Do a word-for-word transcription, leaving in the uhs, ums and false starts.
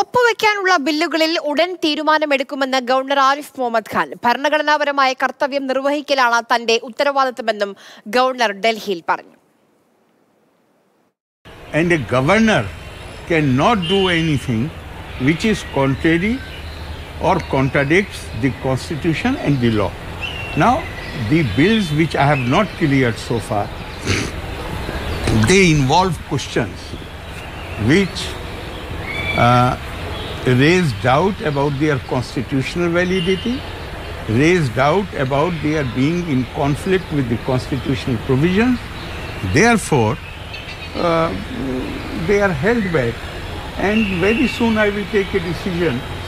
ഒപ്പുവെക്കാനുള്ള ബില്ലുകളിൽ ഉടൻ തീരുമാനമെടുക്കുമെന്ന് ഗവർണർ ആരിഫ് മുഹമ്മദ് ഖാൻ. ഭരണഘടനാപരമായ കർത്തവ്യം നിർവഹിക്കലാണ് തന്റെ ഉത്തരവാദിത്തമെന്നും ഗവർണർ ഡൽഹിയിൽ പറഞ്ഞു. And a governor cannot do anything which is contrary or contradicts the constitution and the law. Now, the bills which I have not cleared so far, they involve questions which uh, raise doubt about their constitutional validity, raise doubt about their being in conflict with the constitutional provisions. Therefore, uh, they are held back, and very soon I will take a decision